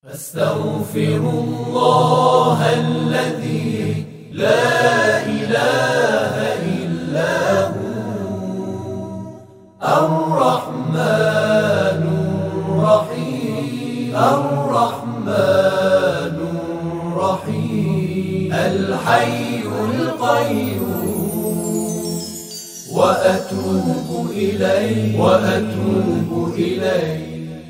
أستغفر الله الذي لا إله إلا هو الرحمن الرحيم الرحمن الرحيم الحي القيوم وأتوب إليه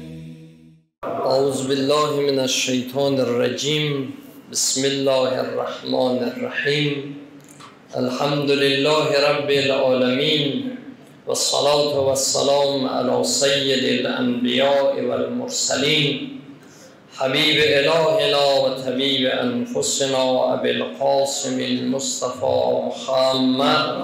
أعوذ بالله من الشيطان الرجيم بسم الله الرحمن الرحيم الحمد لله رب العالمين والصلاة والسلام على سيد الأنبياء والمرسلين حبيب إلهنا وطبيب أنفسنا أبي القاسم المصطفى محمد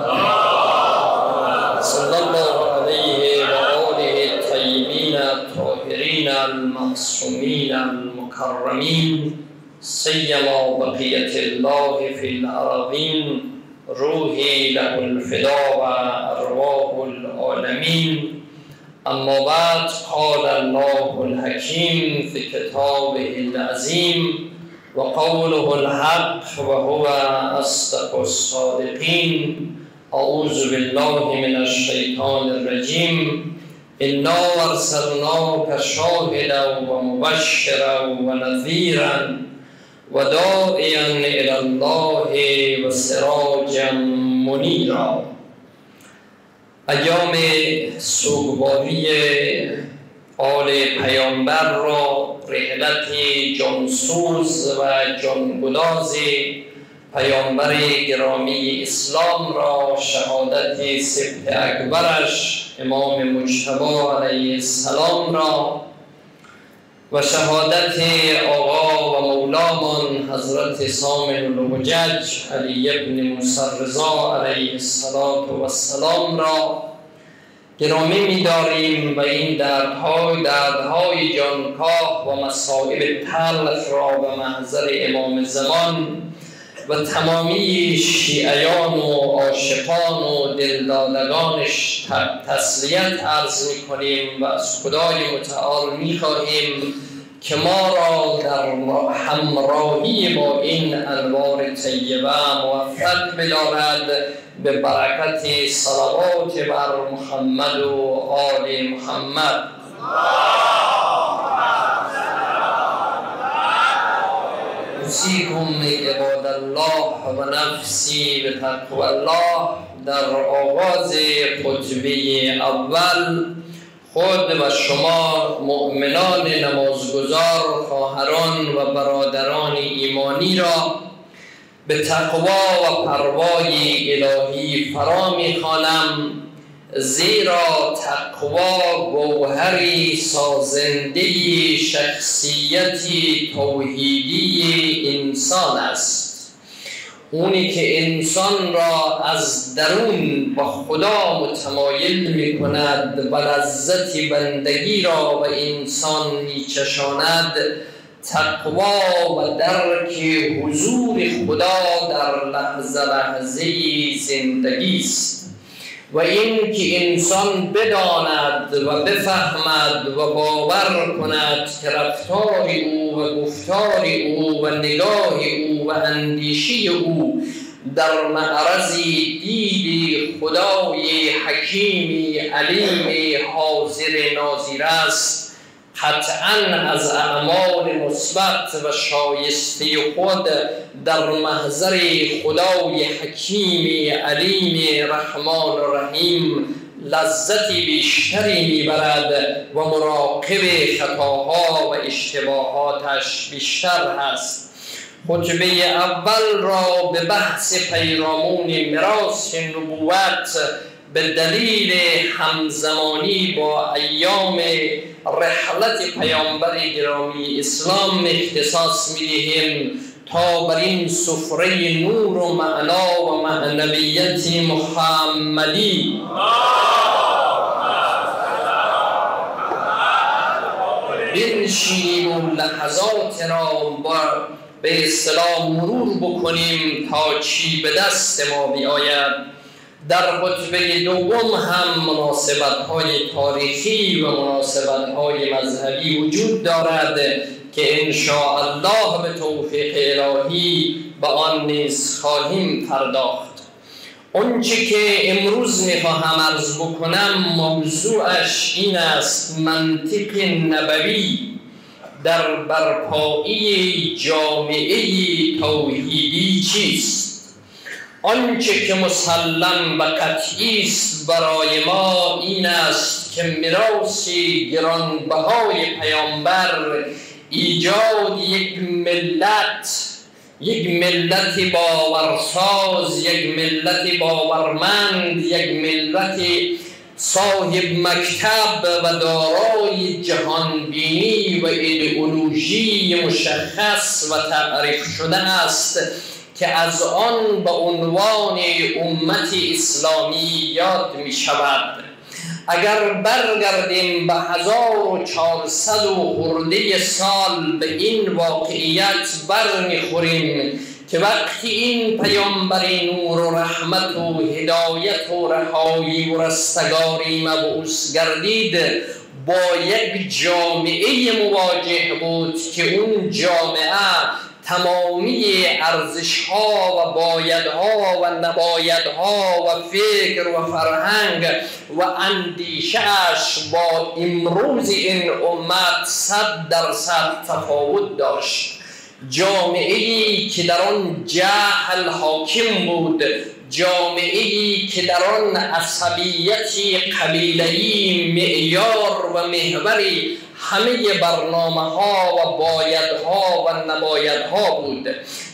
صلى الله عليه وآله الطيبين الطاهرين المعصومين المكرمين سيما بقية الله في الأراضين روحي له الفداء وأرواح العالمين. أما بعد قال الله الحكيم في كتابه العظيم وقوله الحق وهو أصدق الصادقين. أعوذ بالله من الشيطان الرجيم إنا أرسلناك شاهدا ومبشرا ونذيرا وداعيا إلى الله وسراجا منيرا. ایام سوگواری آل پیامبر را رحلت جانسوز و جانگداز پیامبر گرامی اسلام را شهادت سبط اکبرش امام مجتبی علیه السلام را و شهادت آقا و مولامان حضرت سامع الحجج علی ابن موسی رضا علیه السلام را گرامی می‌داریم و این دردهای جانکاه و مصائب تلخ را به محضر امام زمان و تمامی شیعیان و عاشقان و دلدادگانش تسلیت عرض می‌کنیم و از خدای متعال می‌خواهیم که ما را در همراهی با این انوار طیبه موفق بدارد به برکت صلوات بر محمد و آل محمد. اوصیکم عباد الله و نفسی به تقوی الله. در آغاز خطبه اول خود و شما مؤمنان نمازگزار خواهران و برادران ایمانی را به تقوا و پروای الهی فرا می‌خوانم، زیرا تقوا گوهری سازنده شخصیتی توحیدی انسان است. اونی که انسان را از درون با خدا متمایل می کند و لذت بندگی را به انسان می چشاند تقوا و درک حضور خدا در لحظه زندگی است. و این که انسان بداند و بفهمد و باور کند که رفتار او و گفتار او و نگاه او و اندیشه او در معرض دید خدای حکیمی علیم حاضر ناظر است، قطعاً از اعمال مثبت و شایسته خود در محضر خدای حکیم علیم رحمان و رحیم لذت بیشتری میبرد و مراقب خطاها و اشتباهاتش بیشتر هست. خطبه اول را به بحث پیرامون میراث نبوت به دلیل همزمانی با ایام رحلت پیامبر گرامی اسلام اختصاص می‌دهیم تا بر این سفره نور و معنا و معنویت محمدی بنشینیم و لحظات را به اصطلاح مرور بکنیم تا چی به دست ما بیاید. در خطبه دوم هم مناسبت‌های تاریخی و مناسبت‌های مذهبی وجود دارد که انشاءالله به توفیق الهی به آن نیز خواهیم پرداخت. اونچه که امروز میخواهم عرض بکنم موضوعش این است: منطق نبوی در برپایی جامعه توحیدی چیست؟ آنچه که مسلم و قطعی است برای ما این است که میراث گرانبهای پیامبر ایجاد یک ملت باورساز، یک ملت باورمند، یک ملت صاحب مکتب و دارای جهانبینی و ایدئولوژی مشخص و تعریف شده است که از آن به عنوان امت اسلامی یاد می شود. اگر برگردیم به 1400 و خورده سال به این واقعیت برمیخوریم که وقتی این پیامبر نور و رحمت و هدایت و رهایی و رستگاری مبعوث گردید با یک جامعه مواجه بود که اون جامعه تمامی ارزش‌ها و بایدها و نبایدها و فکر و فرهنگ و اندیشه‌اش با امروز این امت 100% تفاوت داشت. جامعه‌ای که در آن جهل حاکم بود، جامعه‌ای که در آن عصبیت قبیله‌ای معیار و محوری همه برنامه‌ها و بایدها و نبایدها بود،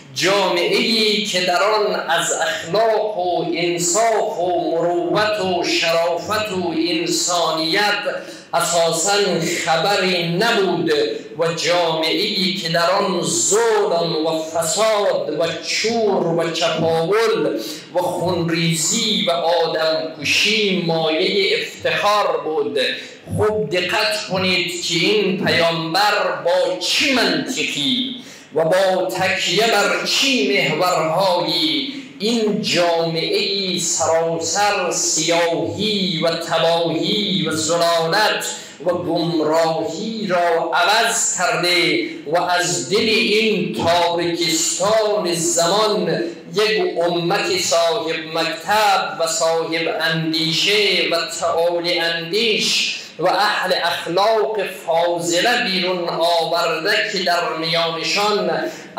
جامعه‌ای که در آن از اخلاق و انصاف و مروت و شرافت و انسانیت اساساً خبری نبود و جامعه‌ای که در آن ظلم و فساد و چور و چپاول و خونریزی و آدمکشی مایه افتخار بود. خوب دقت کنید که این پیامبر با چه منطقی و با تکیه بر چه محورهایی این جامعه سراسر سیاهی و تباهی و ضلالت و گمراهی را عوض کرده و از دل این تاریکستان زمان یک امت صاحب مکتب و صاحب اندیشه و تعالی اندیش و اهل اخلاق فاضله بیرون آورده که در میانشان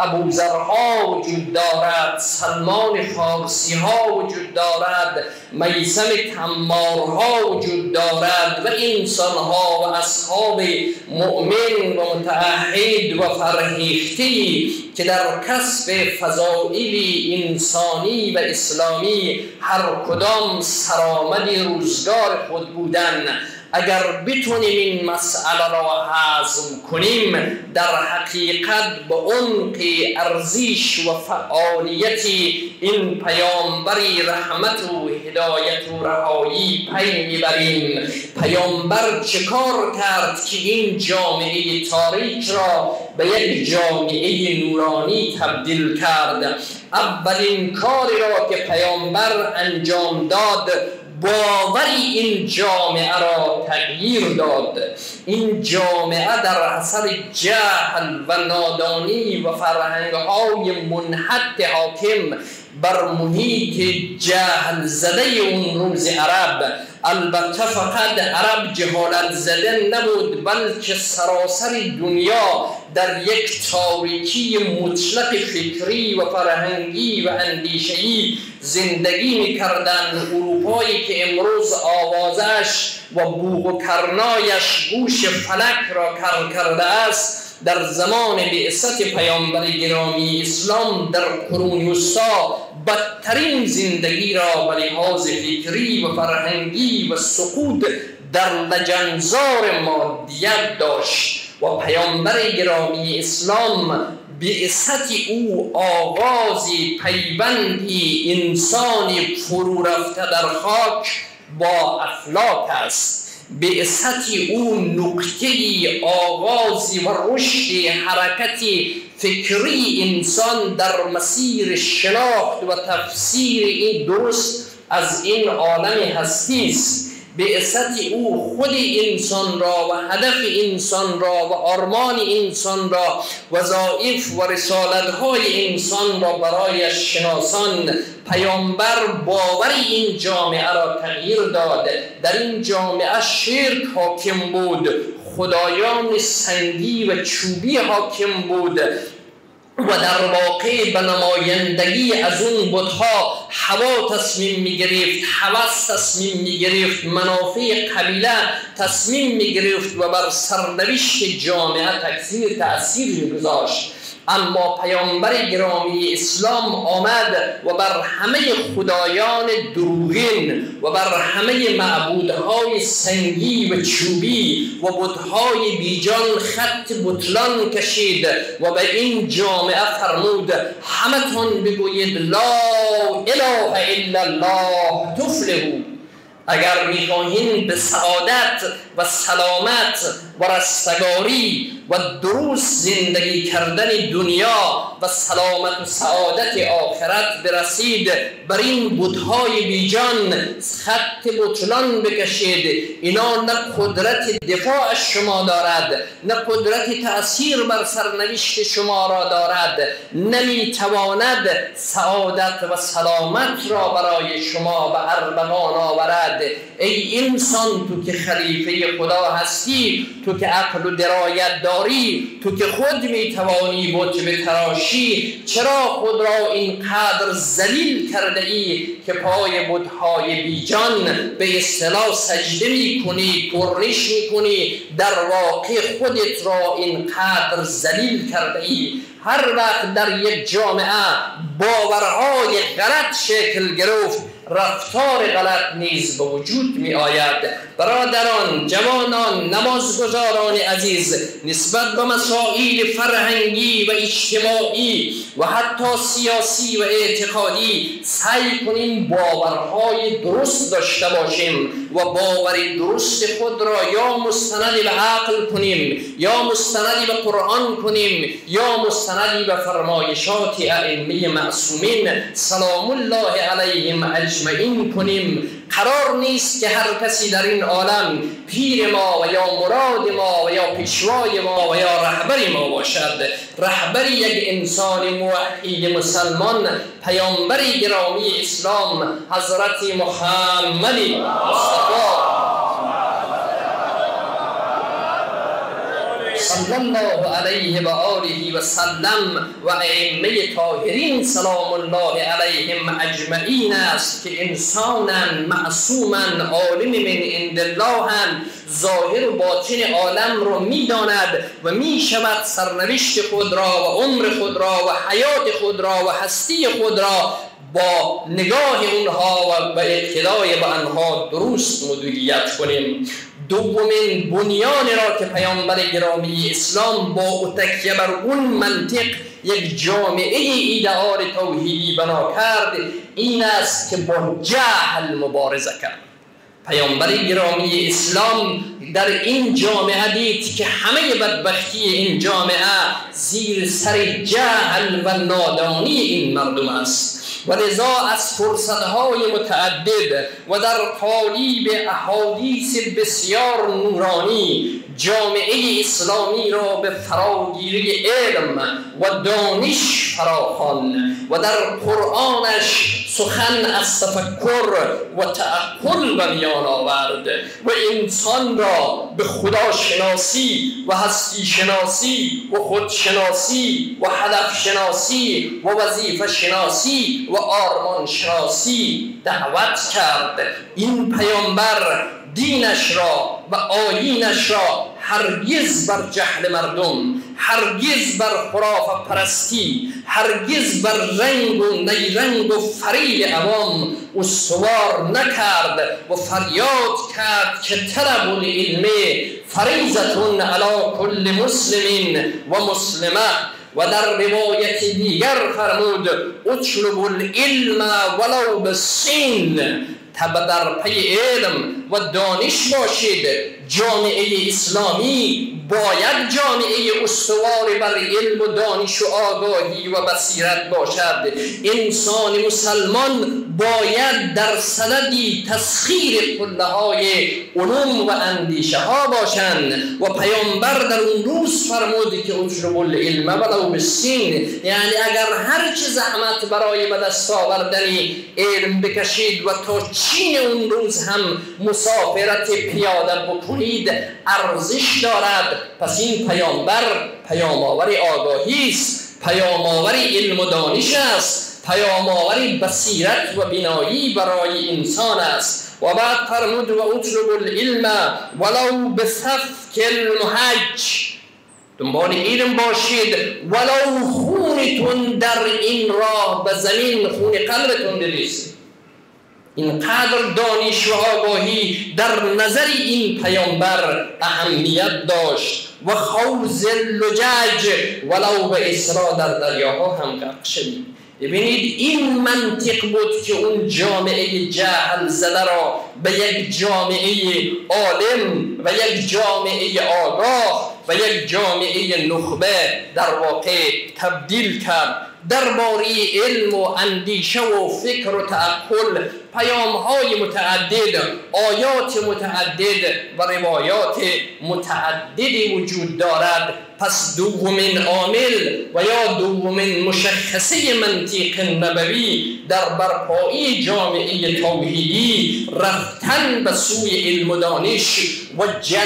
ابوذرها وجود دارد، سلمان فارسی ها وجود دارد، میثم تمارها وجود دارد و انسان ها و اصحاب مؤمن و متعهد و فرهیختی که در کسب فضائل انسانی و اسلامی هر کدام سرآمد روزگار خود بودند. اگر بتونیم این مسئله را هضم کنیم در حقیقت به عمق ارزش و فعالیت این پیامبری رحمت و هدایت و رهایی پی میبریم. پیامبر چه کار کرد که این جامعه تاریک را به یک جامعه نورانی تبدیل کرد؟ اولین کاری را که پیامبر انجام داد باوری این جامعه را تغییر داد. این جامعه در اثر جهل و نادانی و فرهنگ‌های منحط حاکم بر محیط جهل زده اون روز عرب، البته فقط عرب جهالت زده نبود بلکه سراسر دنیا در یک تاریکی مطلق فکری و فرهنگی و اندیشه‌ای زندگی می‌کردند. اروپایی که امروز آوازش و بوق و کرنایش گوش فلک را کر کرده است در زمان بعثت پیامبر گرامی اسلام در قرون وسطی بدترین زندگی را به لحاظ فکری و فرهنگی و سقوط در لجنزار مادیت داشت و پیامبر گرامی اسلام بعثت او آغازی پیوندی انسانی فرو رفته در خاک با افلاک است. بعثت او نقطه آغازی و رشد حرکت فکری انسان در مسیر شناخت و تفسیر این درست از این عالم هستی است. بعثت او خود انسان را و هدف انسان را و آرمان انسان را، وظایف و رسالت‌های انسان را برایش شناسان. پیامبر باور این جامعه را تغییر داد. در این جامعه شرک حاکم بود، خدایان سنگی و چوبی حاکم بود و در واقع به نمایندگی از اون بت‌ها هوا تصمیم می‌گرفت، هوس تصمیم می‌گرفت، منافع قبیله تصمیم می‌گرفت و بر سرنوشت جامعه تأثیر می‌گذاشت. اما پیامبر گرامی اسلام آمد و بر همه خدایان دروغین و بر همه معبودهای سنگی و چوبی و بت‌های بیجان خط بطلان کشید و به این جامعه فرمود همتون بگویید لا اله الا الله تفلحوا. اگر می‌خواهید به سعادت و سلامت و رستگاری و درست زندگی کردن دنیا و سلامت و سعادت آخرت برسید، بر این بت‌های بیجان خط بطلان بکشید. اینا نه قدرت دفاع شما دارد، نه قدرت تأثیر بر سرنوشت شما را دارد، نمیتواند سعادت و سلامت را برای شما به ارمغان آورد. ای انسان، تو که خلیفه خدا هستی، تو که عقل و درایت داری، تو که خود میتوانی بت بتراشی، چرا خود را اینقدر ذلیل کرده ای که پای بت‌های بیجان به اصطلاح سجده میکنی، پرنش میکنی؟ در واقع خودت را اینقدر ذلیل کرده ای. هر وقت در یک جامعه باورهای غلط شکل گرفت، رفتار غلط نیز به وجود می آید. برادران، جوانان، نمازگزاران عزیز، نسبت به مسائل فرهنگی و اجتماعی و حتی سیاسی و اعتقادی سعی کنیم باورهای درست داشته باشیم و باور درست خود را یا مستند به عقل کنیم، یا مستند به قرآن کنیم، یا مستند به فرمایشات ائمه معصومین سلام الله علیهم اجمعین کنیم. قرار نیست که هر کسی در این عالم پیر ما و یا مراد ما و یا پیشوای ما و یا رهبر ما باشد. رهبر یک انسان موحد مسلمان پیامبر گرامی اسلام حضرت محمد مصطفی صلی الله علیه و آله و سلم و ائمه طاهرین سلام الله علیهم اجمعین است که انسانا معصوما عالم من عند الله، ظاهر و باطن عالم را میداند و میشود سرنوشت خود را و عمر خود را و حیات خود را و هستی خود را با نگاه اونها و با اقتدای به آنها درست مدیریت کنیم. دومین بنیان را که پیامبر گرامی اسلام با تکیه بر اون منطق یک جامعه ایدئال توحیدی بنا کرد این است که با جهل مبارزه کرد. پیامبر گرامی اسلام در این جامعه دید که همه بدبختی این جامعه زیر سر جهل و نادانی این مردم است و لذا از فرصتهای متعدد و در قالب احادیث بسیار نورانی جامعه اسلامی را به فراگیری علم و دانش فراخوان و در قرآنش سخن از تفکر و تعقل به میان آورد و انسان را به خدا شناسی و هستی شناسی و خودشناسی و هدف شناسی و وظیفه شناسی و آرمان شناسی دعوت کرد. این پیامبر دینش را و آیینش را هرگز بر جهل مردم، هرگز بر خرافه پرستی، هرگز بر رنگ و نیرنگ و فریب عوام استوار نکرد و فریاد کرد که طلب العلم فریضة علی کل مسلم و مسلمه و در روایت دیگر فرمود اطلب العلم ولو بالسین، در پی علم و دانش باشید. جامعه اسلامی باید جامعه استوار بر علم و دانش و آگاهی و بصیرت باشد. انسان مسلمان باید در صددی تسخیر کله‌های علوم و اندیشه ها باشند. و پیامبر در اون روز فرمود که اطلبوا العلم ولو بالسین، یعنی اگر هر چه زحمت برای به دست آوردن علم بکشید و تا چین اون روز هم مسافرت پیاده بکنید ارزش دارد. پس این پیامبر پیام آور آگاهی است، پیام آور علم و دانش است، پیام آور بصیرت و بینایی برای انسان است. و بعد فرمود و اطلبوا العلم ولو بسفک المحج، دنبال علم باشید ولو خونتون در این راه به زمین خون قلبتون بریزید. اینقدر دانش و آگاهی در نظر این پیامبر اهمیت داشت. و خوض اللجاج ولو به اسرا در دریاها هم غرق شدید. ببینید این منطق بود که اون جامعه جهل زده را به یک جامعه عالم و یک جامعه آگاه و یک جامعه نخبه در واقع تبدیل کرد. درباره علم و اندیشه و فکر و تعقل پیام‌های متعدد، آیات متعدد و روایات متعددی وجود دارد. پس دومین عامل و یا دومین مشخصه منطق نبوی در برپایی جامعه توحیدی رفتن به سوی علم و دانش و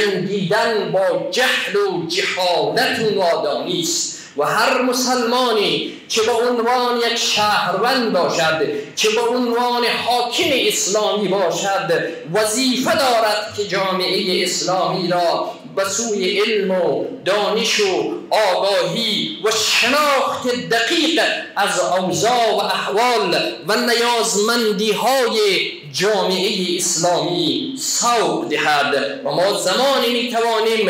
جنگیدن با جهل و جهالت و نادانی است. و هر مسلمانی که به عنوان یک شهروند باشد، که به عنوان حاکم اسلامی باشد، وظیفه دارد که جامعه اسلامی را به سوی علم و دانش و آگاهی و شناخت دقیق از اوضاع و احوال و نیازمندی های جامعه اسلامی سوق دهد. و ما زمانی میتوانیم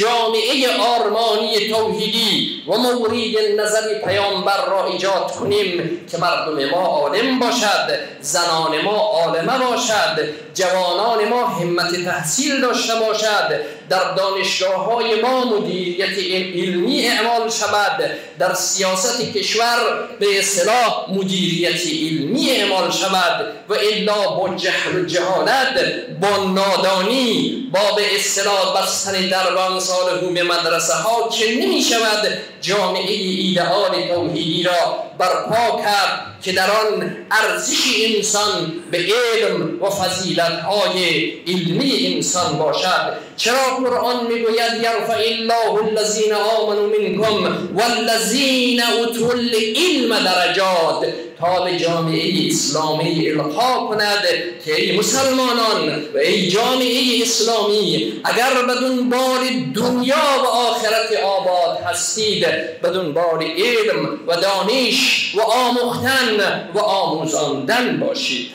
جامعه آرمانی توحیدی و مورد نظر پیامبر را ایجاد کنیم که مردم ما عالم باشد، زنان ما عالمه باشد، جوانان ما همت تحصیل داشته باشد، در دانشگاه‌های ما مدیریت علمی اعمال شود، در سیاست کشور به اصطلاح مدیریت علمی اعمال شود. و الا با جهل و جهالت، با نادانی، با به اصطلاح بستن دربان سالهو به مدرسه ها که نمی شود جامعه ایدئال توحیدی را برپا کرد که در آن ارزش انسان به علم و فضیلت‌های علمی انسان باشد. چرا قرآن میگوید یرفع الله الذین آمنوا منکم والذین اوتوا العلم درجات، تا به جامعه اسلامی القا کند که ای مسلمانان و ای جامعه اسلامی، اگر به دنبال دنیا و آخرت آباد هستید به دنبال علم و دانش و آموختن و آموزاندن باشید.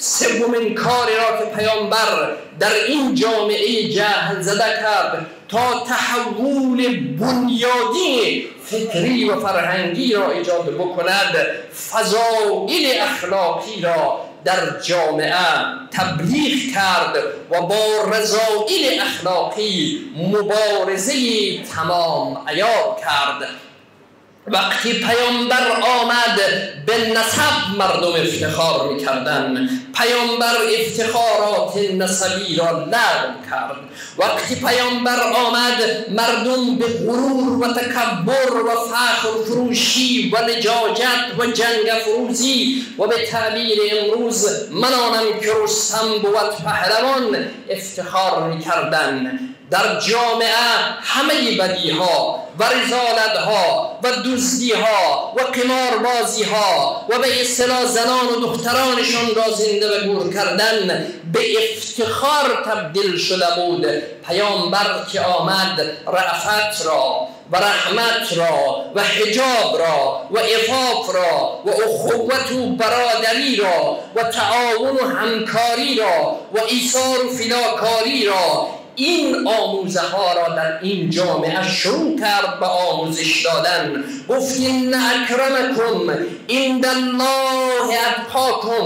سومین کاری را که پیامبر در این جامعه جهل زده کرد تا تحول بنیادی فکری و فرهنگی را ایجاد بکند، فضائل اخلاقی را در جامعه تبلیغ کرد و با رذائل اخلاقی مبارزه تمام عیار کرد. وقتی پیامبر آمد به نسب مردم افتخار میکردن، پیامبر افتخارات نسبی را لغو کرد. وقتی پیامبر آمد مردم به غرور و تکبر و فخر فروشی و لجاجت و جنگ فروزی و به تعبیر امروز منانم که رستم بود پهلوان افتخار میکردن. در جامعه همه بدیها و رذالت‌ها و دزدی‌ها و قماربازی‌ها و به اصطلاح زنان و دخترانشان را زنده و گور کردن به افتخار تبدیل شده بود. پیامبر که آمد رأفت را و رحمت را و حجاب را و عفاف را و اخوت و برادری را و تعاون و همکاری را و ایثار و فداکاری را، این آموزه ها را در این جامعه شروع کرد به آموزش دادن. گفت ان اکرمکم عند الله اتقاکم،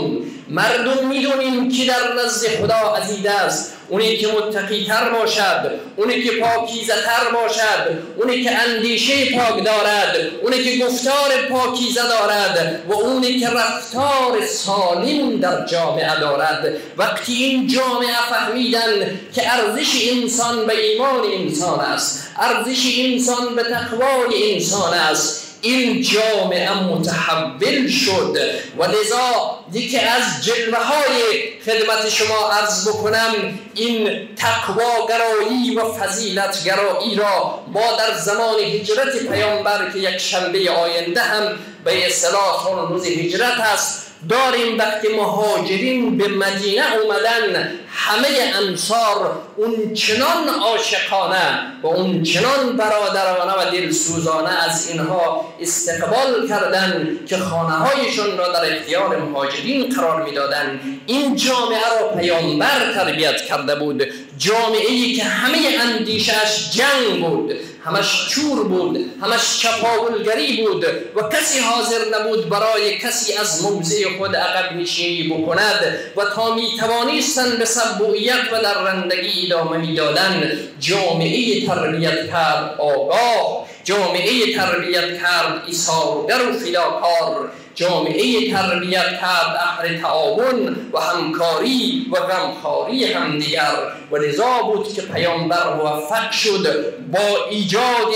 مردم میدونیم که در نزد خدا عزیز است، اونی که متقی تر باشد، اونی که پاکیزه تر باشد، اونی که اندیشه پاک دارد، اونی که گفتار پاکیزه دارد و اونی که رفتار سالم در جامعه دارد. وقتی این جامعه فهمیدن که ارزش انسان به ایمان انسان است، ارزش انسان به تقوای انسان است، این جامعه متحول شد. و لذا یکی از جلوه های خدمت شما عرض بکنم، این تقواگرایی و فضیلتگرایی را ما در زمان هجرت پیامبر که یک شنبه آینده هم به اصطلاح روز هجرت است داریم، وقتی مهاجرین به مدینه اومدن همه انصار اون چنان عاشقانه و اون چنان برادرانه و دلسوزانه از اینها استقبال کردن که خانه هایشون را در اختیار مهاجرین قرار میدادن. این جامعه را پیامبر تربیت کرده بود، جامعه‌ای که همه اندیشش جنگ بود، همش چور بود، همش چپاولگری بود و کسی حاضر نبود برای کسی از موضع خود عقب نشینی بکند و تا میتوانستند به سبوعیت و در رندگی ادامه میدادن. جامعه تربیت کرد آگاه، جامعه تربیت کرد ایثارگر و فداکار، جامعه تربیت کرد اهل تعاون و همکاری و غمخواری همدیگر. و لذا بود که پیامبر موفق شد با ایجاد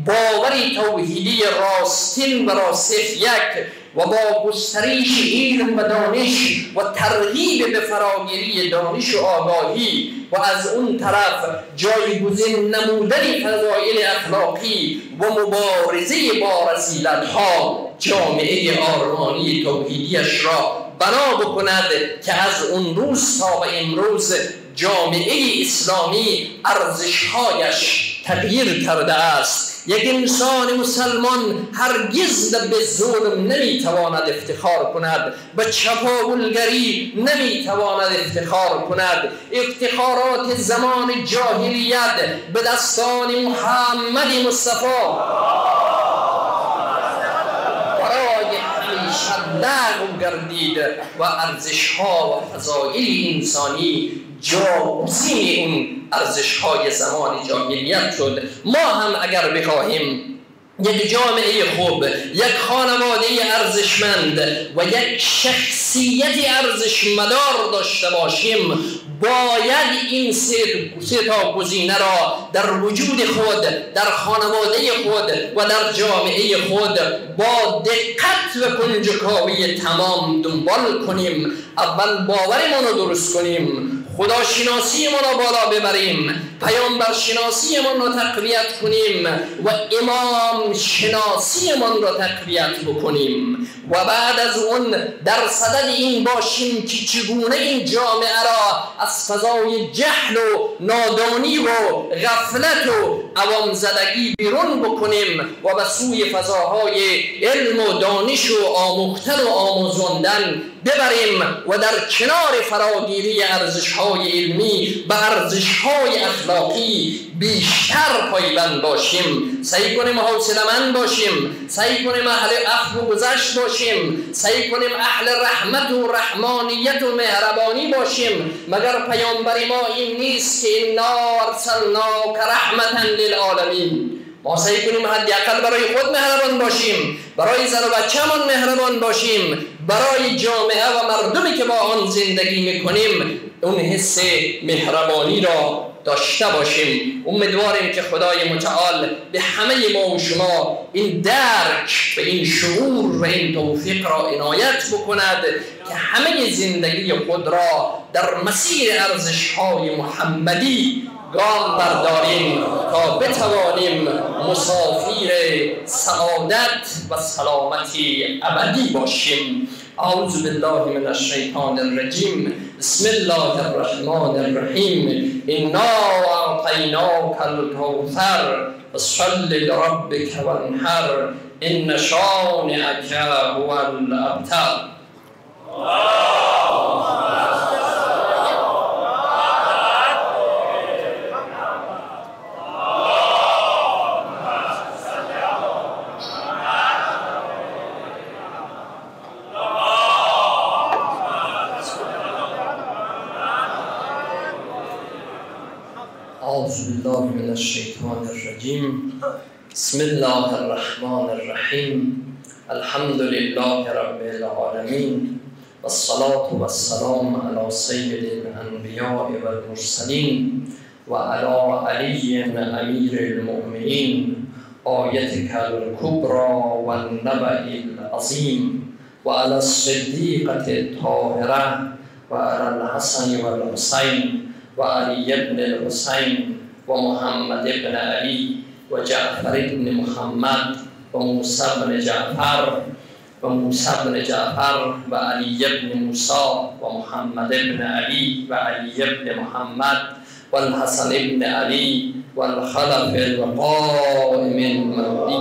باوری توحیدی راستین و راسخ یک و با گسترش علم و دانش و ترغیب به فراگیری دانش و آگاهی و از اون طرف جایگزین نمودن فضایل اخلاقی و مبارزه با رذیلت‌ها، جامعه آرمانی توحیدیش را بنا بکند که از اون روز تا به امروز جامعه اسلامی ارزش‌هایش تغییر کرده است. یک انسان مسلمان هرگز به ظلم نمیتواند افتخار کند، به چپاولگری نمیتواند افتخار کند. افتخارات زمان جاهلیت به دستان محمد مصطفی برای همیشه لغو گردید و ارزش‌ها و فضایل انسانی جاگزین اون ارزش‌های زمان جاهلیت شد. ما هم اگر بخواهیم یک جامعه خوب، یک خانواده ارزشمند و یک شخصیت ارزشمدار داشته باشیم، باید این سه تا گزینه را در وجود خود، در خانواده خود و در جامعه خود با دقت و کنجکاوی تمام دنبال کنیم. اول باورمون رو درست کنیم، خداشناسیمون رو بالا ببریم، پیامبر شناسیمون رو تقویت کنیم و امام شناسیمون رو تقویت بکنیم و بعد از اون در صدد این باشیم که چگونه این جامعه را از فضای جهل و نادانی و غفلت و عوام زدگی بیرون بکنیم و به سوی فضاهای علم و دانش و آموختن و آموزاندن ببریم و در کنار فراگیری ارزش‌های علمی به ارزش‌های اخلاقی بیشتر پایبند باشیم. سعی کنیم حوصله‌مند باشیم، سعی کنیم اهل عفو و گذشت باشیم، سعی کنیم اهل رحمت و رحمانیت و مهربانی باشیم. مگر پیامبر ما این نیست که انا ارسلناک رحمتا للعالمین؟ ما سعی کنیم حداقل برای خود مهربان باشیم، برای زن و بچه‌مان مهربان باشیم، برای جامعه و مردمی که با آن زندگی میکنیم اون حس مهربانی را داشته باشیم. امیدواریم که خدای متعال به همه ما و شما این درک و این شعور و این توفیق را عنایت بکند که همه زندگی خود را در مسیر ارزش‌های محمدی گام برداریم تا بتوانیم مسافر سعادت و سلامتی ابدی باشیم. اعوذ بالله من الشیطان الرجیم. بسم الله الرحمن الرحیم. انا اعطیناک الکوثر فصل لربک وانحر ان شانئک هو الابتر. اعوذ بالله من الشیطان الرجیم. بسم الله الرحمن الرحیم. الحمد لله رب العالمین والصلاة والسلام علی سید الانبیاء والمرسلین و علی علی امیر المؤمنین آیتک الکبری و النبأ العظیم و علی الصدیقة الطاهرة و علی الحسن و الحسین و علی ابن الحسین و محمد ابن علی و جعفر ابن محمد و موسی ابن جعفر و علی ابن موسی و محمد ابن علی و علی ابن محمد و الحسن ابن علی و الخلف القائم المهدی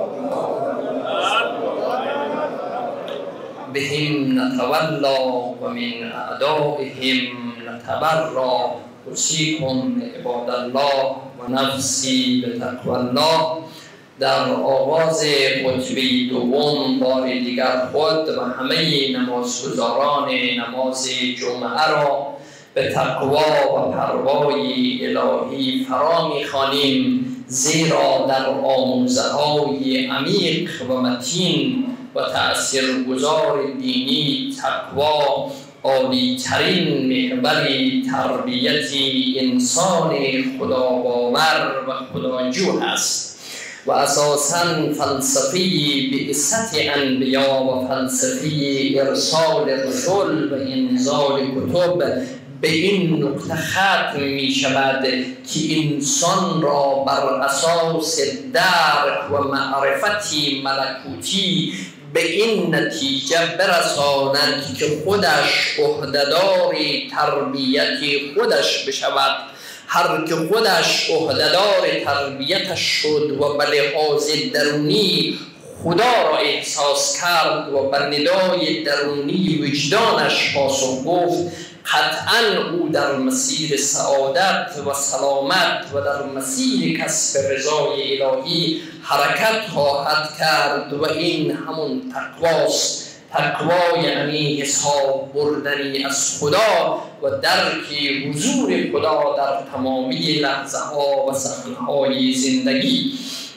بهم نتولا و من اعدائهم نتبرا. اوصیکم عباد الله و نفسی به تقوی الله. در آغاز خطبه دوم بار دیگر خود و همه نمازگزاران نماز جمعه را به تقوا و پروای الهی فرا می‌خوانیم، زیرا در آموزه‌های عمیق و متین و تأثیرگذار دینی تقوا عالی‌ترین محور تربیت انسان خداباور و خداجو است و اساساً فلسفی بعثت انبیا و فلسفی ارسال رسل و انزال کتب به این نقطه ختم می شود که انسان را بر اساس درک و معرفتی ملکوتی به این نتیجه برساند که خودش عهده‌دار تربیت خودش بشود. هر که خودش عهده‌دار تربیتش شد و به لحاظ درونی خدا را احساس کرد و به ندای درونی وجدانش پاسخ گفت، قطعاً او در مسیر سعادت و سلامت و در مسیر کسب رضای الهی حرکت خواهد کرد و این همون تقواست. تقوا یعنی حساب بردنی از خدا و درک حضور خدا در تمامی لحظه ها و صحنه های زندگی.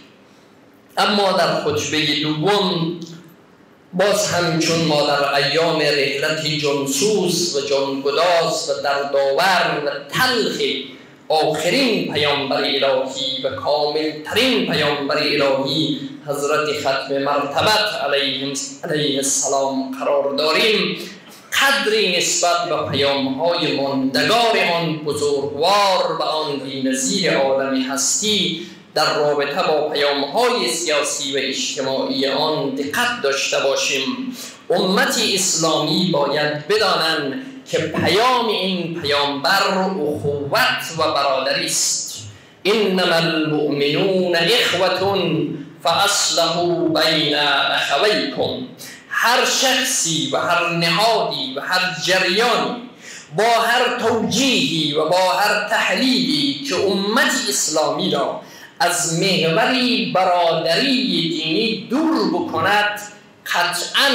اما در خطبه دوم باز همچون ما در ایام رحلت جنسوس و جانگداز و در داور و تلخ آخرین پیامبر الهی و کاملترین پیامبر الهی حضرت ختم مرتبت علیه السلام قرار داریم، قدری نسبت به پیام‌های ماندگار آن بزرگوار و آن بی‌نظیر عالم هستی در رابطه با پیام‌های سیاسی و اجتماعی آن دقت داشته باشیم. امت اسلامی باید بدانند که پیام این پیامبر اخوت و برادری است. انما المؤمنون اخوة فاصلحوا بین اخویکم. هر شخصی و هر نهادی و هر جریانی با هر توجیهی و با هر تحلیلی که امت اسلامی را از محوری برادری دینی دور بکند، قطعاً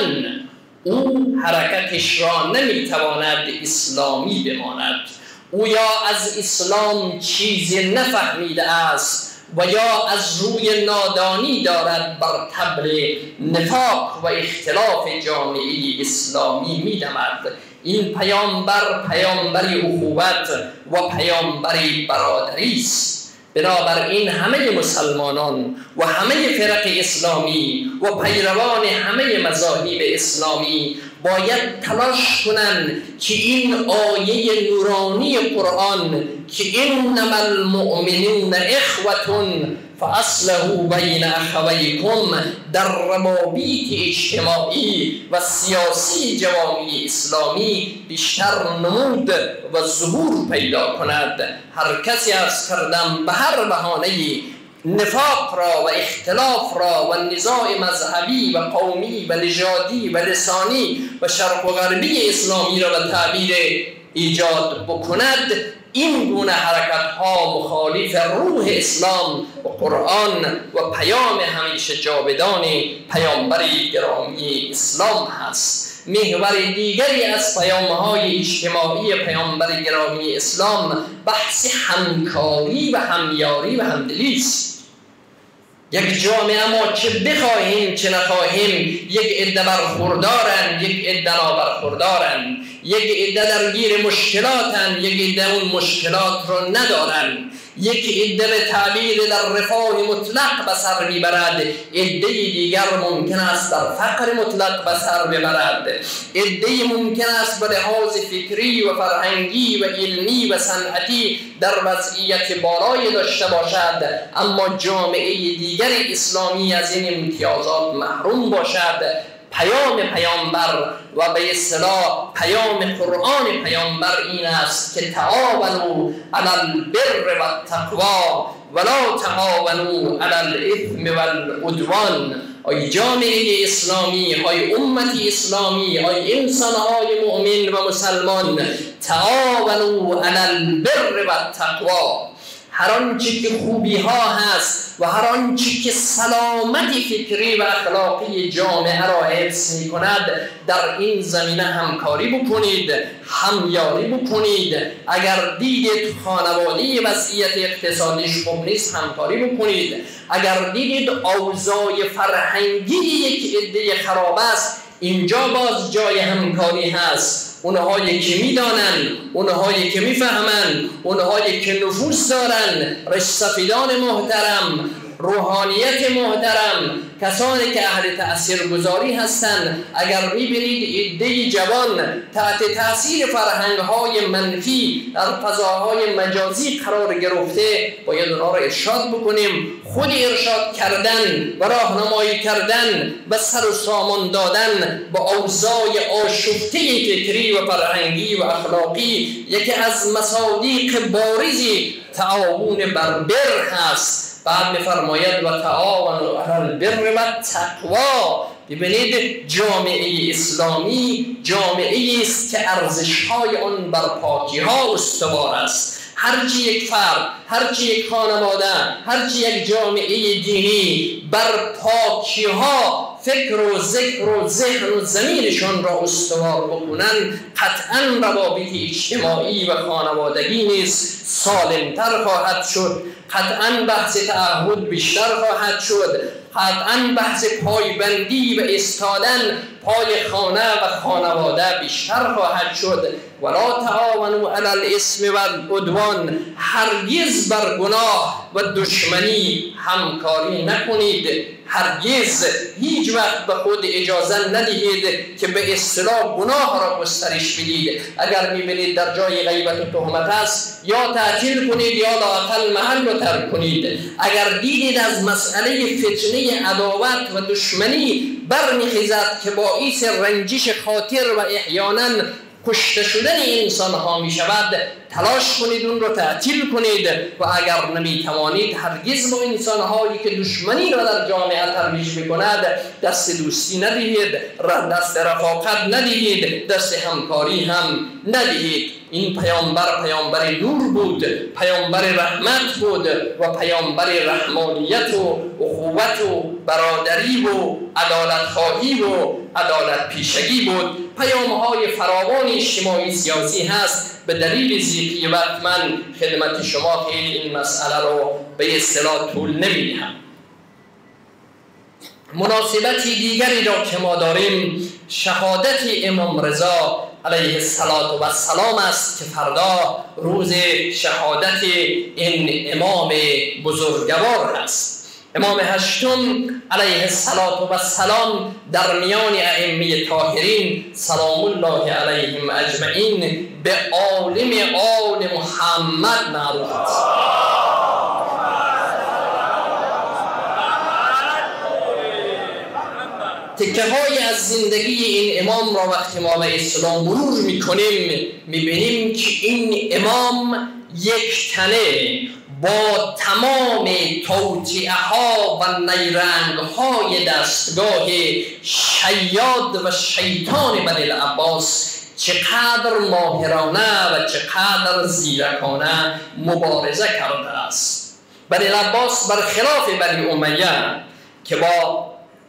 او حرکتش را نمیتواند اسلامی بماند. او یا از اسلام چیزی نفهمیده است و یا از روی نادانی دارد بر طبل نفاق و اختلاف جامعه اسلامی میدمد. این پیامبر پیامبری اخوت و پیامبری برادری است. بنابراین همه مسلمانان و همه فرق اسلامی و پیروان همه مذاهب اسلامی باید تلاش کنند که این آیه نورانی قرآن که انما المؤمنون اخوة فاصلحوا بین اخویکم در روابط اجتماعی و سیاسی جوامع اسلامی بیشتر نمود و ظهور پیدا کند. هر کسی عرض کردم به هر بهانه‌ای نفاق را و اختلاف را و نزاع مذهبی و قومی و نژادی و لسانی و شرق و غربی اسلامی را به تعبیر ایجاد بکند، این گونه حرکت ها مخالف روح اسلام و قرآن و پیام همیشه جاودان پیامبر گرامی اسلام هست. محور دیگری از پیام‌های اجتماعی پیامبر گرامی اسلام بحث همکاری و همیاری و همدلی است. یک جامعه ما چه بخواهیم چه نخواهیم، یک عده برخوردارن، یک عده نابرخوردارن، یک عده درگیر مشکلاتن، یک عده اون مشکلات رو ندارن، یک عده به تعبیر در رفاه مطلق به سر میبرد، عده دیگر ممکن است در فقر مطلق به سر ببرد، عده ممکن است به لحاظ فکری و فرهنگی و علمی و صنعتی در وضعیت بالای داشته باشد، اما جامعه دیگر اسلامی از این امتیازات محروم باشد. پیام پیامبر و به اصطلاح پیام قرآن پیامبر این است که تعاونوا علی البر و التقوا ولا تعاونوا علی الاثم والعدوان. ای جامعه اسلامی، ای امت اسلامی، ای انسانهای مؤمن و مسلمان، تعاونوا علی البر و التقوا. هر آنچه که خوبی ها هست و هر آنچه که سلامت فکری و اخلاقی جامعه را حفظ می کند در این زمینه همکاری بکنید، همیاری بکنید. اگر دیدید خانواده وضعیت اقتصادیش خوب نیست همکاری بکنید. اگر دیدید اوضاع فرهنگی یک عده خراب است اینجا باز جای همکاری هست. اونهایی که میدانن، اونهایی که میفهمن، اونهایی که نفوذ دارن، رشته‌سفیدان محترم، روحانیت محترم، کسانی که اهل تأثیرگذاری هستند، اگر میبینید عده جوان تحت تأثیر فرهنگ‌های منفی در فضاهای مجازی قرار گرفته، باید اونها را ارشاد بکنیم. خود ارشاد کردن و راهنمایی کردن و سر و سامان دادن با اوضاع آشفته فکری و فرهنگی و اخلاقی یکی از مصادیق بارزی تعاون بر بر هست. بعد می‌فرماید و تعاونوا علی البر و التقوا. ببینید جامعه اسلامی جامعه است که ارزش‌های آن بر پاکی‌ها استوار است. هرچی یک فرد، هرچی یک خانواده، هرچی یک جامعه دینی بر پاکی‌ها فکر و ذکر و ذهن و ضمیرشان را استوار بکنند، قطعاً روابط اجتماعی و خانوادگی نیز سالمتر خواهد شد، قطعاً بحث تعهد بیشتر خواهد شد، قطعاً بحث پایبندی و ایستادن پای خانه و خانواده بیشتر خواهد شد. ولا تعاونوا علی الاثم والعدوان. هرگز بر گناه و دشمنی همکاری نکنید. هرگز هیچ وقت به خود اجازه ندهید که به اصطلاح گناه را گسترش بدید. اگر میبینید در جای غیبت و تهمت است، یا تعطیل کنید یا لااقل محل رو ترک کنید. اگر دیدید از مسئله فتنه عداوت و دشمنی برمیخیزد که باعث رنجش خاطر و احیانا کشته شدن انسان ها می شود، تلاش کنید اون رو تعطیل کنید. و اگر نمی توانید هرگز با انسان هایی که دشمنی را در جامعه ترویج می کند دست دوستی ندهید، دست رفاقت ندهید، دست همکاری هم ندهید. این پیامبر نور بود، پیامبر رحمت بود و پیامبر رحمانیت و اخوت و برادری و عدالت خواهی و عدالت پیشگی بود. پیام‌های فراوان اجتماعی سیاسی هست. به دلیل زیقی وقت من خدمت شما خیلی این مسئله رو به اصطلاح طول نمیدهم. مناسبتی دیگری را که ما داریم شهادت امام رضا علیه السلام است که فردا روز شهادت این امام بزرگوار است. امام هشتم علیه السلام در میان ائمه طاهرین سلام الله علیهم اجمعین به عالم آل محمد معروف است. تکه های از زندگی این امام را وقتی ما به اسلام مرور میکنیم میبینیم که این امام یک تنه با تمام توطئه ها و نیرنگ های دستگاه شیاد و شیطان بنی العباس چقدر ماهرانه و چقدر زیرکانه مبارزه کرده است. بنی العباس برخلاف بنی امیه که با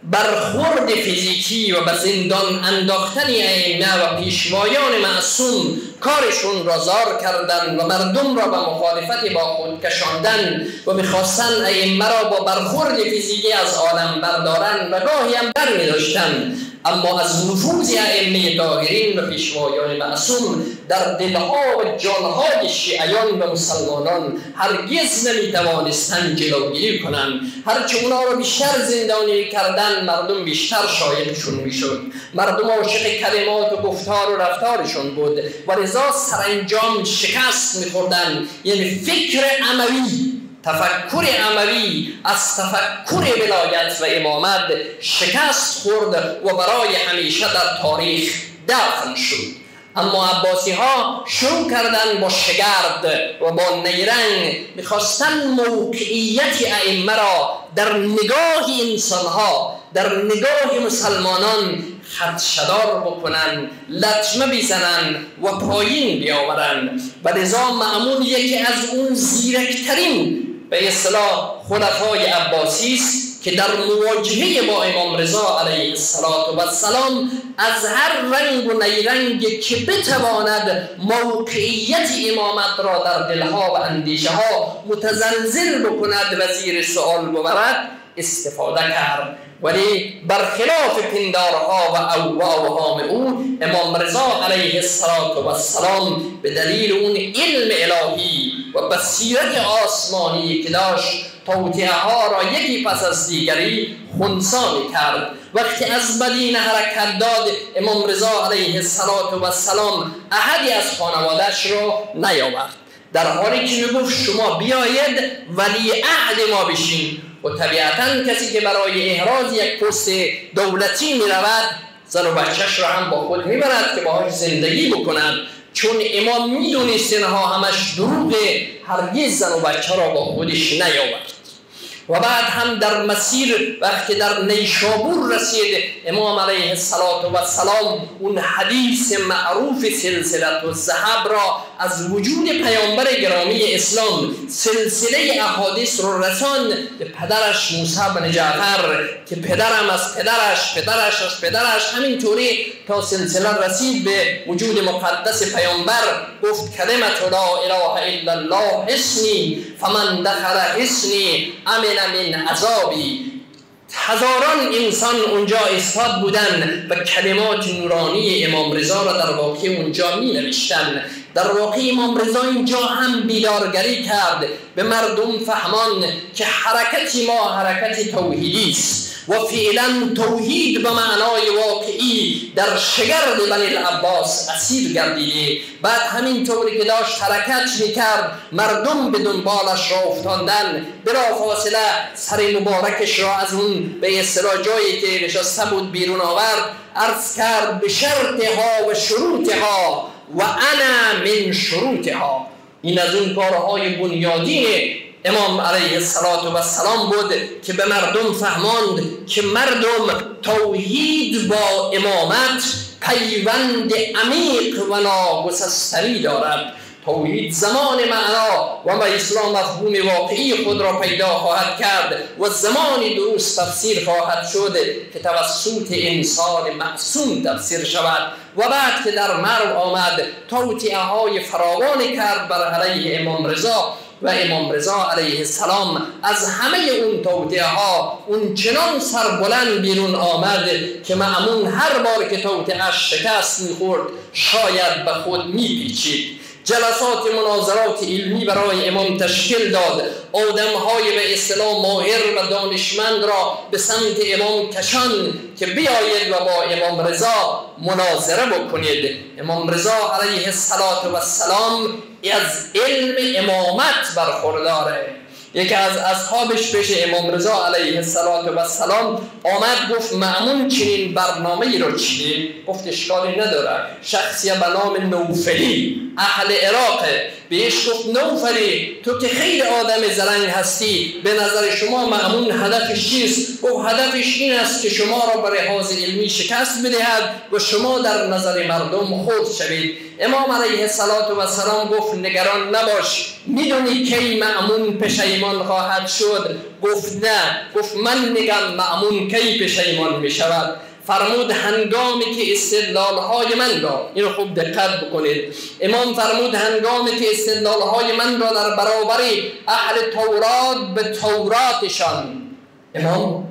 برخورد فیزیکی و به زندان انداختن ائمه و پیشوایان معصوم کارشون را زار کردند و مردم را به مخالفت با خود کشاندند و می‌خواستند ائمه را با برخورد فیزیکی از عالم بردارند و گاهی هم برمی‌داشتند. اما از نفوذ ائمه طاهرین و پیشوایان معصوم در دلها و جانهای شیعیان و مسلمانان هرگز نمی‌توانستند جلوگیری کنند. هرچه اونا را بیشتر زندانی کردند مردم بیشتر شایعشون میشد. مردم عاشق کلمات و گفتار و رفتارشون بود و لذا سرانجام شکست می‌خوردند. یعنی فکر اموی، تفکر اموی از تفکر ولایت و امامت شکست خورد و برای همیشه در تاریخ دفن شد. اما عباسی ها شروع کردن با شگرد و با نیرنگ میخواستن موقعیت ائمه را در نگاه انسان ها، در نگاه مسلمانان خدشه‌دار بکنن، لطمه بزنن و پایین بیاورن. و لذا مأمون یکی از اون زیرکترین به اصطلاح خلفای عباسی است که در مواجهه با امام رضا علیه السلام از هر رنگ و نیرنگ که بتواند موقعیت امامت را در دلها و اندیشه ها متزلزل بکند و زیر سؤال ببرد استفاده کرد. ولی برخلاف پندارها و اوهام او، امام رضا علیه السلام به دلیل اون علم الهی و بصیرت آسمانی که داشت توطئه ها را یکی پس از دیگری خنثی کرد. وقتی از مدینه حرکت داد امام رضا علیه السلام احدی از خانواده‌اش را نیاورد، در حالی که میگفت شما بیایید ولی عهد ما بشین. و طبیعتاً کسی که برای احراز یک پست دولتی می رود زن و بچهش را هم با خود می برد که باهاش زندگی بکند، چون امام می دونست اینها همش دروغه، هرگز زن و بچه را با خودش نیاورد. و بعد هم در مسیر وقتی در نیشابور رسید امام علیه السلام اون حدیث معروف سلسله الذهب را از وجود پیامبر گرامی اسلام سلسله احادیث رو رساند به پدرش موسی بن جعفر که پدرم از پدرش از پدرش همینطوری تا سلسله رسید به وجود مقدس پیامبر. گفت کلمت لا اله الا الله حصنی فمن دخل حصنی امن من عذابی. هزاران انسان اونجا ایستاد بودن و کلمات نورانی امام رضا را در واقع اونجا می نوشتن. در واقع امام رضا اینجا هم بیدارگری کرد، به مردم فهمان که حرکت ما حرکت توحیدی است و فعلا توحید به معنای واقعی در شگرد بنی العباس اسیر گردیده. بعد همین طوری که داشت حرکت میکرد مردم به دنبالش را افتاندن، بلافاصله سر مبارکش را از اون به اصطلاح جایی که نشسته بود بیرون آورد، عرض کرد به شرطها و شروطها و انا من شروطها. این از اون کارهای بنیادی امام علیه السلام بود که به مردم فهماند که مردم توحید با امامت پیوند عمیق و ناگسستنی دارد. توحید زمان معنا و به اسلام مفهوم واقعی خود را پیدا خواهد کرد و زمانی درست تفسیر خواهد شد که توسط انسان معصوم تفسیر شود. و بعد که در مرو آمد توطئه های فراوانی کرد بر علیه امام رضا و امام رضا علیه السلام از همه اون توطئه ها اون چنان سربلند بیرون آمد که مأمون هر بار که توطئه‌اش شکست می‌خورد شاید به خود می‌پیچید. جلسات مناظرات علمی برای امام تشکیل داد، آدم‌های به اصطلاح ماهر و دانشمند را به سمت امام کشان که بیایید و با امام رضا مناظره بکنید. امام رضا علیه السلام از علم امامت برخورداره. یکی از اصحابش پیش امام رضا علیه السلام آمد گفت مأمون چنین برنامه‌ای رو چیده؟ گفت اشکالی نداره، شخصی به نام نوفلی اهل عراق بهش گفت نوفلی تو که خیلی آدم زرنگ هستی، به نظر شما مأمون هدفش چیست؟ گفت هدفش این است که شما را برای حوض علمی شکست بدهد و شما در نظر مردم خرد شوید. امام علیه السلام گفت نگران نباش، میدونی کی مأمون پشیمان خواهد شد؟ گفت نه. گفت من میگم مأمون کی پشیمان میشود. فرمود هنگامی که استدلال‌های من را، اینو خوب دقت بکنید، امام فرمود هنگامی که استدلال‌های من را در برابر اهل تورات به توراتشان، امام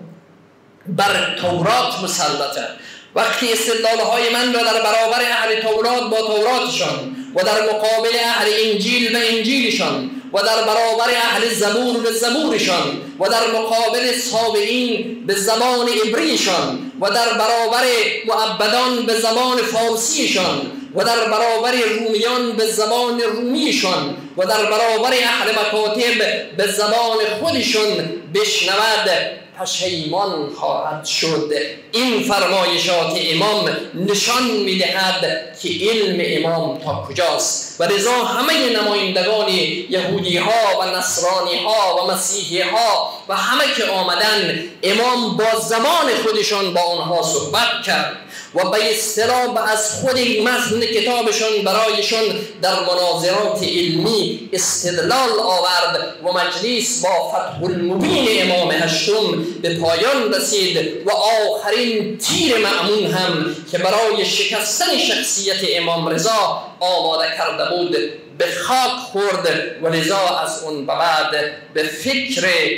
بر تورات مسلطه، وقتی استدلال‌های من را در برابر اهل تورات با توراتشان و در مقابل اهل انجیل به انجیلشان و در برابر اهل زبور به زبورشان و در مقابل سابعین به زبان عبریشان و در برابر معبدان به زبان فارسیشان و در برابر رومیان به زبان رومیشان و در برابر اهل مکاتب به زبان خودشون بشنود پشیمان خواهد شد. این فرمایشات امام نشان می‌دهد که علم امام تا کجاست و لذا همه نمایندگان یهودی ها و نصرانی ها و مسیحی ها و همه که آمدن، امام با زمان خودشان با آنها صحبت کرد و به اصطلاح از خود متن کتابشان برایشان در مناظرات علمی استدلال آورد و مجلس با فتح المبین امام هشتم به پایان رسید و آخرین تیر مأمون هم که برای شکستن شخصیت امام رضا آماده کرده بود به خاک خورد و لذا از اون به بعد به فکر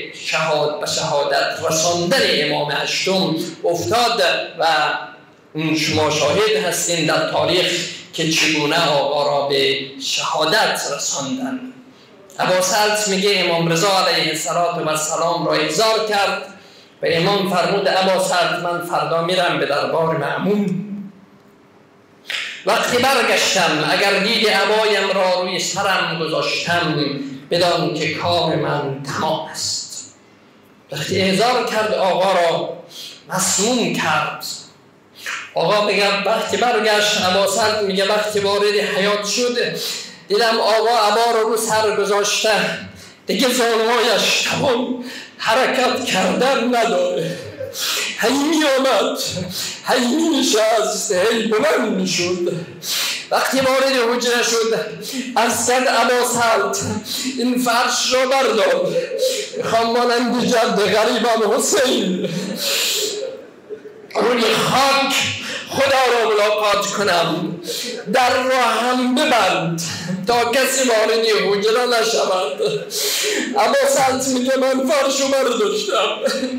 به شهادت رساندن امام هشتم افتاد و شما شاهد هستین در تاریخ که چگونه آقا را به شهادت رساندن. اباسلط میگه امام رضا علیه السلام را احضار کرد و امام فرمود اباسلط من فردا میرم به دربار مأمون. وقتی برگشتم اگر دید عبایم را روی سرم گذاشتم بدان که کار من تمام است. وقتی احضار کرد آقا را مسموم کرد. آقا میگه وقتی برگشت اباسلط میگه وقتی وارد حیاط شد دیدم آقا عبا رو سر گذاشته دیگه زانوهایش تمام حرکت کردن نداره، هی می آمد هی می نشست هی بلند می شد. وقتی وارد حجره شد از صد اباسلط این فرش را بردار، میخوام مانند جد غریبم حسین روی خاک خدا را ملاقات کنم، در را هم ببند تا کسی وارد حجره نشود. اباسلط میگه من فرشو برداشتم.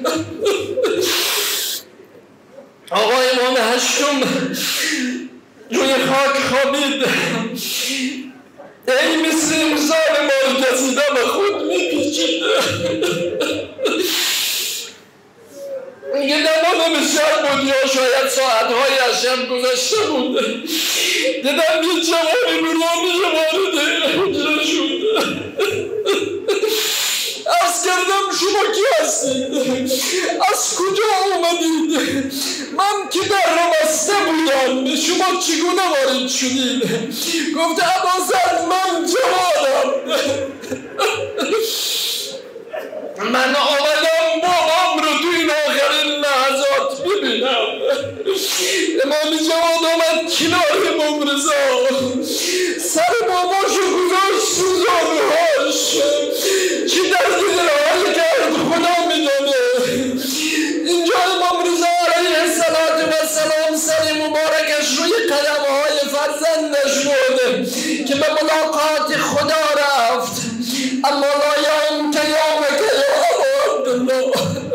آقا امام هشتم روی خاک خوابید، ای مثل امسال مارکزیده به خود میپیچید. میگه نمازم شب بود یا شاید ساعتهای از شب گذشته بود، دیدم یه جوانی نورانی وارد حجره شد. عرض کردم شما کی هستید؟ از کجا آمدید؟ من که در را بسته بودم، شما چگونه وارد شدید؟ گفت اباسلط من جوانم، من آمدم بابام رو توی این آخرین لحظات ببینم. امام جواد آمد کنار امام رضا، سر باباشو گذاشت تو زانوهاش، چی درد دل حال کرد خدا میدونه. اینجا امام رضا علیه السلام سر مبارکش روی قدمهای فرزندش بود که به ملاقات خدا رفت، اما لا یوم که یومک یا عبدالله.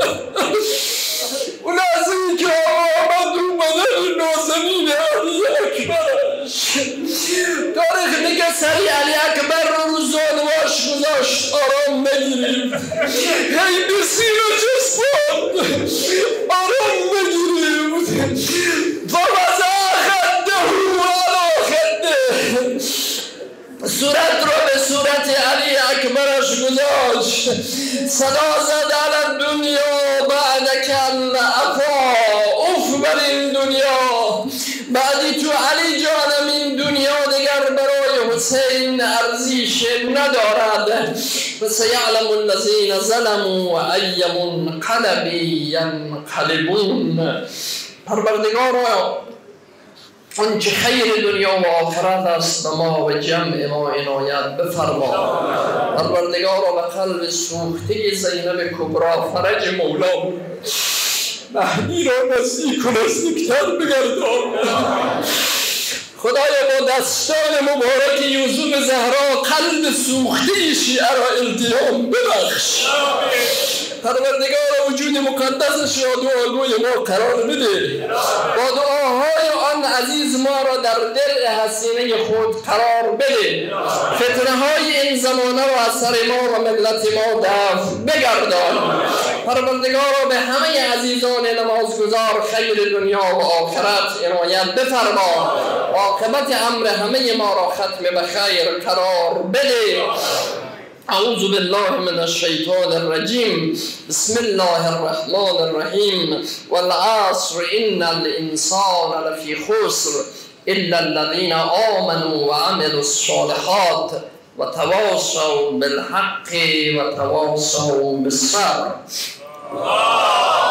اون از این که آمد اومده نازنین علی اکبرش، تاریخ میگه سری علی اکبر رو زانواش گذاشت آرام بگیریم، هی بسیر و جسپان آرام بگیریم. فوضع خده علا خده، صورت رو به صورت علی اکبرش گذاشت، صدا زد علی دنیا بعد کل افا، اف بر این دنیا، بعدی تو علی جانم این دنیا دیگر برای حسین ارزش ندارد. و سیعلم الذین ظلموا و ای منقلب ینقلبون. پروردگارا آنچه خیر دنیا و آخرت است به ما و جمع ما عنایت بفرما. پروردگارا به قلب سوخته زینب کبرا فرج مولا مهدی را نزدیک و نزدیکتر بگردان. خدایا با دستان مبارک یوسف زهرا قلب سوخته شیعه را التیام ببخش. پروردگار وجود مقدسش را دعاگوی ما قرار بده. با دعاهای آن عزیز ما را در دل حسینه خود قرار بده. فتنه های این زمانه را از سر ما و ملت ما دفع بگردان. پروردگار به همه عزیزان نمازگزار خیر دنیا و آخرت عنایت بفرما. عاقبت امر همه ما را ختم به خیر قرار بده. اعوذ بالله من الشیطان الرجیم. بسم الله الرحمن الرحیم. والعصر ان الانسان لفی خسر الا الذين آمنوا وعملوا الصالحات وتواصوا بالحق وتواصوا بالصبر.